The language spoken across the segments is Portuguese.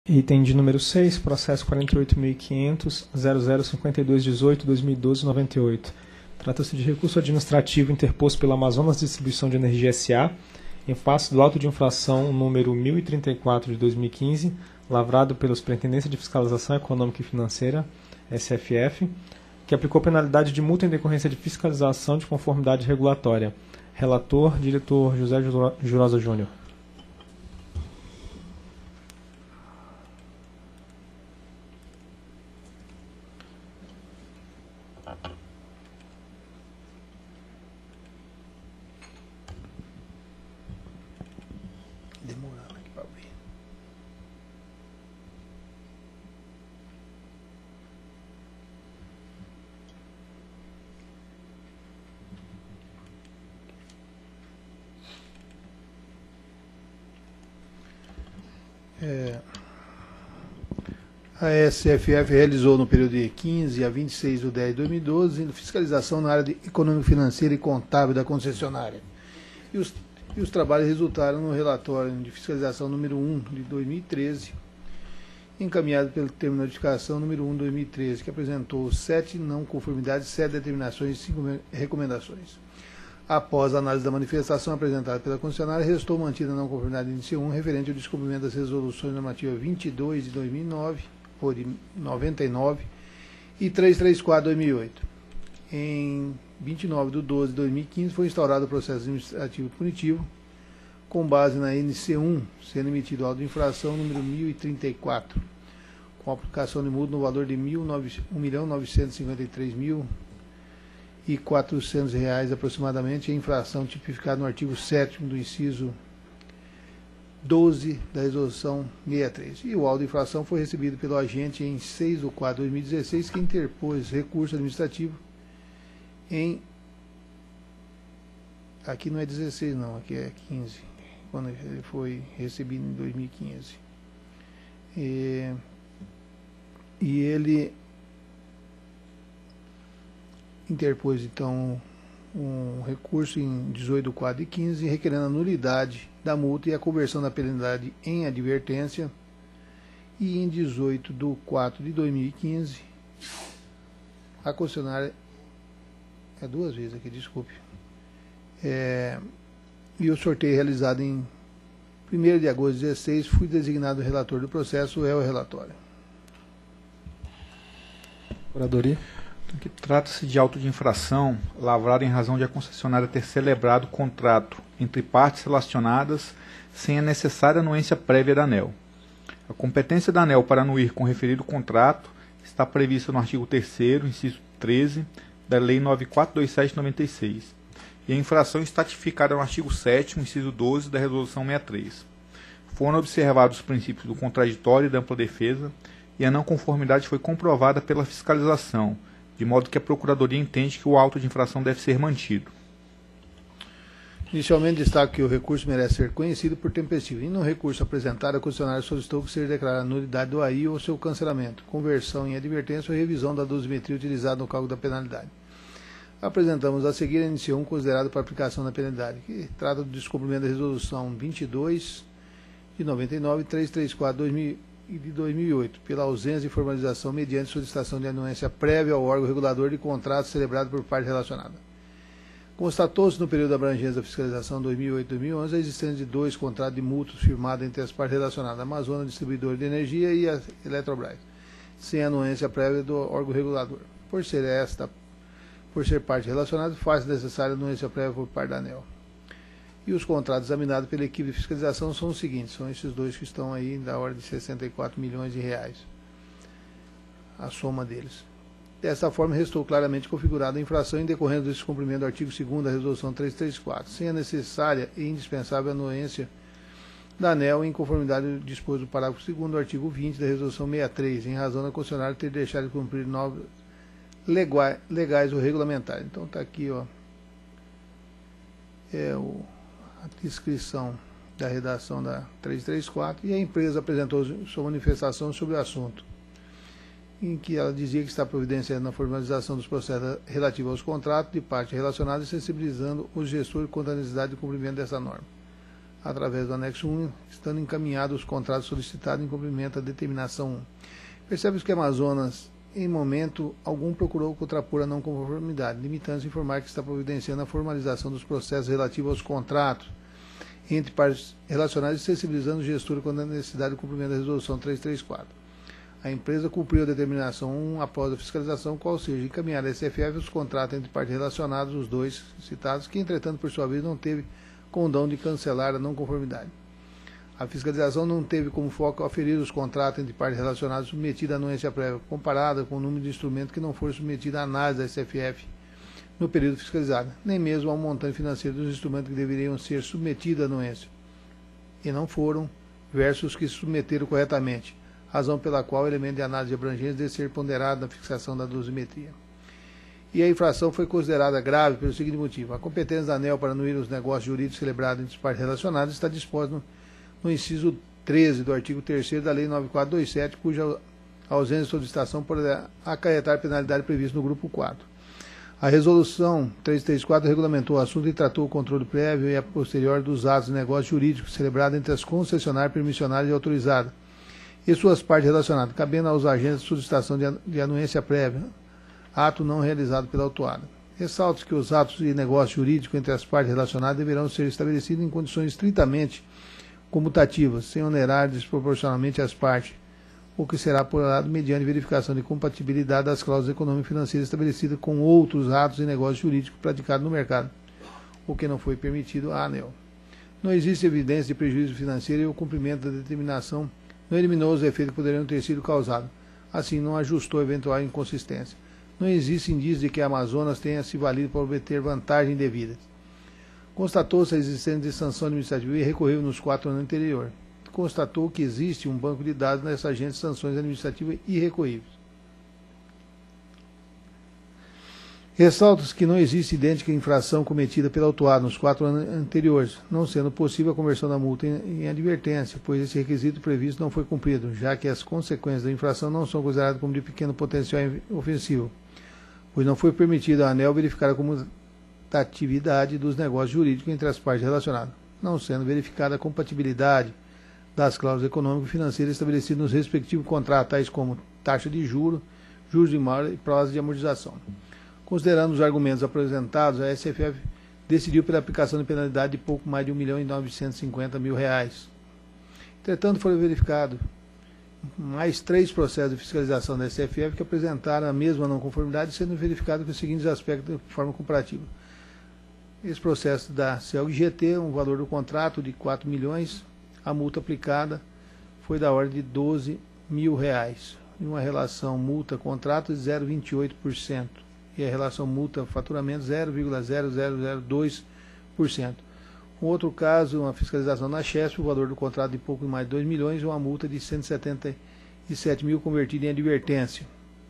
Item de número 6, processo 48.500.005218.2012-98. Trata-se de recurso administrativo interposto pela Amazonas Distribuição de Energia S.A., em face do auto de infração número 1034 de 2015, lavrado pela Superintendência de Fiscalização Econômica e Financeira, SFF, que aplicou penalidade de multa em decorrência de fiscalização de conformidade regulatória. Relator, diretor José Jurosa Júnior. Demorando aqui para ver. A SFF realizou no período de 15 a 26 de 10 de 2012 fiscalização na área de econômica, financeira e contábil da concessionária. E os trabalhos resultaram no relatório de fiscalização número 1 de 2013, encaminhado pelo termo de notificação número 1 de 2013, que apresentou 7 não conformidades, 7 determinações e 5 recomendações. Após a análise da manifestação apresentada pela concessionária, restou mantida a não conformidade índice 1, referente ao descumprimento das resoluções normativas 22 de 2009, ou de 99, e 334 de 2008. Em 29 de 12 de 2015 foi instaurado o processo administrativo punitivo, com base na NC1, sendo emitido auto de infração número 1034, com aplicação de multa no valor de R$ 1.953.400 aproximadamente, a infração tipificada no artigo 7º do inciso 12 da resolução 63. E o auto de infração foi recebido pelo agente em 6 de 4 de 2016, que interpôs recurso administrativo em... Aqui não é 16 não, aqui é 15, quando ele foi recebido em 2015. E ele interpôs então um recurso em 18 de 4 de 15, requerendo a nulidade da multa e a conversão da penalidade em advertência. E em 18 de 4 de 2015, a concessionária... É duas vezes aqui, desculpe. E o sorteio realizado em 1º de agosto de 2016, fui designado relator do processo, é o relatório. Procuradoria. Que trata-se de auto de infração lavrado em razão de a concessionária ter celebrado contrato entre partes relacionadas sem a necessária anuência prévia da ANEEL. A competência da ANEEL para anuir com o referido contrato está prevista no artigo 3º, inciso 13, da Lei 9427/96, e a infração está tipificada no artigo 7º, inciso 12, da Resolução 63. Foram observados os princípios do contraditório e da ampla defesa, e a não conformidade foi comprovada pela fiscalização, de modo que a Procuradoria entende que o auto de infração deve ser mantido. Inicialmente, destaco que o recurso merece ser conhecido por tempestivo. E no recurso apresentado, a concessionária solicitou que seja declarada a nulidade do AI ou seu cancelamento, conversão em advertência ou revisão da dosimetria utilizada no cálculo da penalidade. Apresentamos a seguir a NC1 considerado para aplicação da penalidade, que trata do descumprimento da resolução 22 de 99 e 334 de 2008, pela ausência de formalização mediante solicitação de anuência prévia ao órgão regulador de contrato celebrado por parte relacionada. Constatou-se no período de abrangência da fiscalização 2008-2011 a existência de 2 contratos de mútuos firmados entre as partes relacionadas, a Amazonas Distribuidora de Energia e a Eletrobras, sem anuência prévia do órgão regulador. Por ser parte relacionada, faz necessária anuência prévia por parte da ANEEL. E os contratos examinados pela equipe de fiscalização são os seguintes, são esses 2 que estão aí da ordem de 64 milhões de reais, a soma deles. Dessa forma, restou claramente configurada a infração em decorrência do descumprimento do artigo 2º da Resolução 334, sem a necessária e indispensável anuência da ANEEL em conformidade ao disposto do parágrafo 2º do artigo 20 da Resolução 63, em razão da concessionária ter deixado de cumprir normas legais ou regulamentares. Então está aqui, ó, a descrição da redação da 334, e a empresa apresentou sua manifestação sobre o assunto, em que ela dizia que está providenciando a formalização dos processos relativos aos contratos de parte relacionadas e sensibilizando os gestores quanto à necessidade de cumprimento dessa norma. através do anexo 1, estando encaminhados os contratos solicitados em cumprimento à determinação 1. Percebe-se que a Amazonas, em momento algum, procurou contrapor a não conformidade, limitando-se a informar que está providenciando a formalização dos processos relativos aos contratos entre partes relacionadas e sensibilizando o gestor quanto à necessidade do cumprimento da resolução 334. A empresa cumpriu a determinação 1 após a fiscalização, qual seja, encaminhar a SFF os contratos entre partes relacionadas, os dois citados, que, entretanto, por sua vez, não teve condão de cancelar a não conformidade. A fiscalização não teve como foco aferir os contratos entre partes relacionadas submetidos à anuência prévia, comparada com o número de instrumentos que não foram submetidos à análise da SFF no período fiscalizado, nem mesmo ao montante financeiro dos instrumentos que deveriam ser submetidos à anuência, e não foram, versus os que se submeteram corretamente, razão pela qual o elemento de análise de abrangência deve ser ponderado na fixação da dosimetria. E a infração foi considerada grave pelo seguinte motivo: a competência da ANEEL para anuir os negócios jurídicos celebrados entre as partes relacionadas está disposta no inciso 13 do artigo 3º da Lei 9427, cuja ausência de solicitação poderá acarretar penalidade prevista no grupo 4. A Resolução 334 regulamentou o assunto e tratou o controle prévio e a posterior dos atos de negócio jurídico celebrados entre as concessionárias permissionárias e autorizadas e suas partes relacionadas, cabendo aos agentes de solicitação de anuência prévia, ato não realizado pela autuada. Ressalto que os atos de negócio jurídico entre as partes relacionadas deverão ser estabelecidos em condições estritamente comutativas, sem onerar desproporcionalmente as partes, o que será apurado mediante verificação de compatibilidade das cláusulas econômicas e financeiras estabelecidas com outros atos de negócio jurídico praticados no mercado, o que não foi permitido à ANEEL. Não existe evidência de prejuízo financeiro e o cumprimento da determinação não eliminou os efeitos que poderiam ter sido causados, assim não ajustou eventual inconsistência. Não existe indício de que a Amazonas tenha se valido para obter vantagem indevida. Constatou-se a existência de sanção administrativa e recorreu nos 4 anos anteriores. Constatou que existe um banco de dados nessa agência de sanções administrativas irrecorríveis. Ressalta-se que não existe idêntica infração cometida pela autuada nos 4 anos anteriores, não sendo possível a conversão da multa em advertência, pois esse requisito previsto não foi cumprido, já que as consequências da infração não são consideradas como de pequeno potencial ofensivo, pois não foi permitido à ANEEL verificar a comutatividade dos negócios jurídicos entre as partes relacionadas, não sendo verificada a compatibilidade das cláusulas econômicas e financeiras estabelecidas nos respectivos contratos, tais como taxa de juros, juros de mora e prazo de amortização. Considerando os argumentos apresentados, a SFF decidiu pela aplicação de penalidade de pouco mais de R$1.950.000. Entretanto, foram verificados mais 3 processos de fiscalização da SFF que apresentaram a mesma não conformidade, sendo verificados com os seguintes aspectos de forma comparativa. Esse processo da CELG-GT, um valor do contrato de R$4 milhões, a multa aplicada foi da ordem de R$12 mil, e uma relação multa-contrato de 0,28%, e a relação multa-faturamento 0,0002%. Um outro caso, uma fiscalização na Chesf, o valor do contrato de pouco mais de R$2 milhões, e uma multa de R$177 mil convertida em advertência.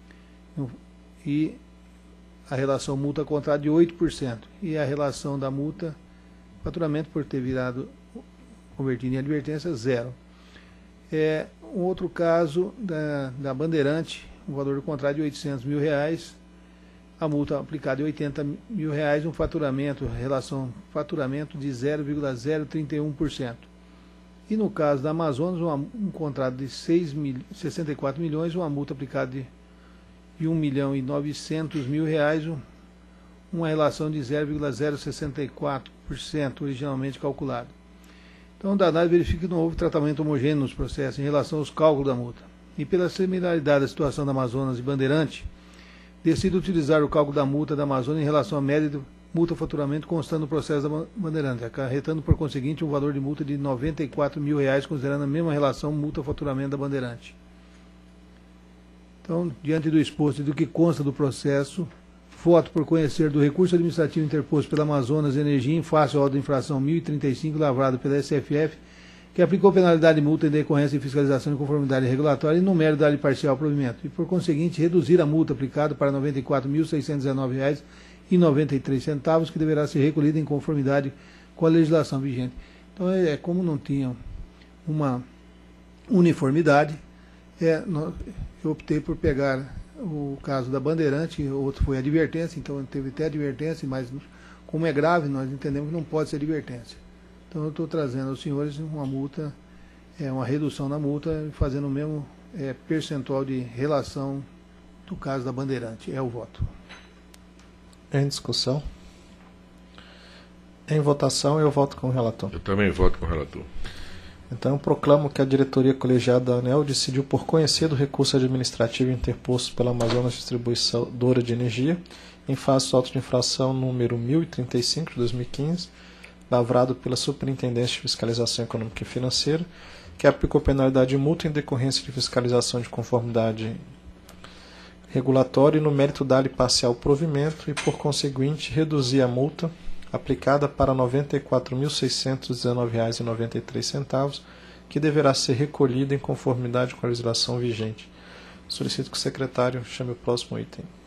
E a relação multa-contrato de 8%, e a relação da multa-faturamento por ter virado convertido em advertência, 0. Um outro caso da Bandeirante, o valor do contrato de R$800 mil, a multa aplicada de R$80 mil, um faturamento, relação faturamento de 0,031%. E no caso da Amazonas, um contrato de 64 milhões, uma multa aplicada de R$1.900.000, uma relação de 0,064% originalmente calculado. Então, da análise verifica que não houve tratamento homogêneo nos processos em relação aos cálculos da multa. E pela similaridade da situação da Amazonas e Bandeirante, decide utilizar o cálculo da multa da Amazonas em relação à média do multa-faturamento constando no processo da Bandeirante, acarretando por conseguinte um valor de multa de R$94 mil, considerando a mesma relação multa-faturamento da Bandeirante. Então, diante do exposto e do que consta do processo, voto por conhecer do recurso administrativo interposto pela Amazonas Energia em face ao auto de infração 1035, lavrado pela SFF, que aplicou penalidade de multa em decorrência de fiscalização de conformidade regulatória e no mérito da lei parcial ao provimento, e por conseguinte reduzir a multa aplicada para R$ 94.619,93, que deverá ser recolhida em conformidade com a legislação vigente. Então, como não tinha uma uniformidade, eu optei por pegar o caso da Bandeirante, outro foi advertência, então teve até advertência, mas como é grave, nós entendemos que não pode ser advertência. Então eu estou trazendo aos senhores uma multa, uma redução na multa, fazendo o mesmo percentual de relação do caso da Bandeirante. É o voto. Em discussão? Em votação, eu voto com o relator. Eu também voto com o relator. Então, eu proclamo que a diretoria colegiada da ANEEL decidiu por conhecer do recurso administrativo interposto pela Amazonas Distribuidora de Energia, em face do auto de infração número 1035 de 2015, lavrado pela Superintendência de Fiscalização Econômica e Financeira, que aplicou penalidade de multa em decorrência de fiscalização de conformidade regulatória e no mérito dar-lhe parcial provimento e, por conseguinte, reduzir a multa aplicada para R$ 94.619,93, que deverá ser recolhida em conformidade com a legislação vigente. Solicito que o secretário chame o próximo item.